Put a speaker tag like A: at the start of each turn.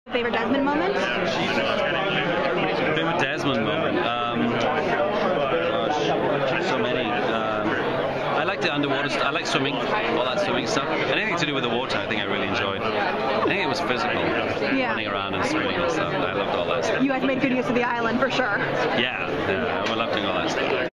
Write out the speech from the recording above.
A: Favorite Desmond moment?
B: Favorite Desmond moment? Gosh, so many. I like the underwater stuff. I like swimming, all that swimming stuff. Anything to do with the water, I think I really enjoyed. I think it was physical, running around and swimming and stuff. I loved all that stuff.
A: You guys made good use of the island for sure.
B: Yeah, I love doing all that stuff.